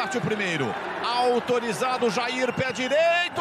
Bate o primeiro. Autorizado, Jair, pé direito.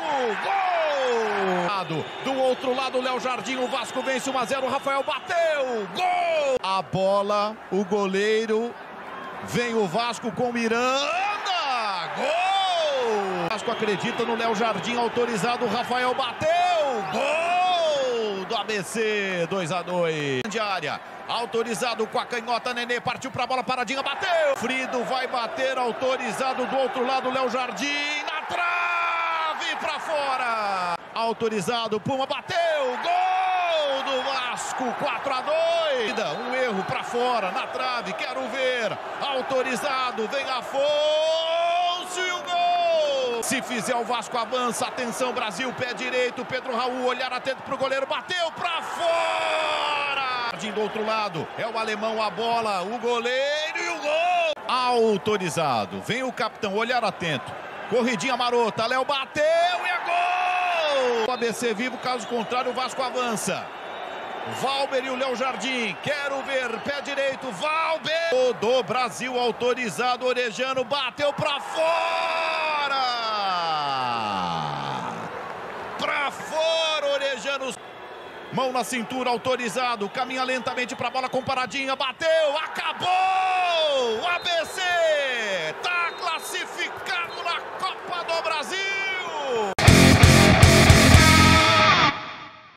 Gol! Do outro lado, Léo Jardim. O Vasco vence 1 a 0. Rafael bateu. Gol! A bola, o goleiro. Vem o Vasco com Miranda. Gol! O Vasco acredita no Léo Jardim. Autorizado, Rafael bateu. Gol! Do ABC, 2 a 2. De área. Autorizado com a canhota, Nenê partiu pra bola, paradinha, bateu! Frido vai bater, autorizado do outro lado, Léo Jardim, na trave, pra fora! Autorizado, Puma bateu, gol do Vasco, 4 a 2! Um erro pra fora, na trave, quero ver, autorizado, vem Afonso e o gol! Se fizer o Vasco avança, atenção Brasil, pé direito, Pedro Raul, olhar atento pro goleiro, bateu pra fora! Do outro lado, é o alemão, a bola, o goleiro e o gol! Autorizado, vem o capitão, olhar atento, corridinha marota, Léo bateu e é gol! O ABC vivo, caso contrário o Vasco avança. Valber e o Léo Jardim, quero ver, pé direito, Valber! Do Brasil, autorizado, Orejano, bateu pra fora! Pra fora, Orejano! Mão na cintura, autorizado, caminha lentamente para a bola com paradinha, bateu, acabou! ABC! Tá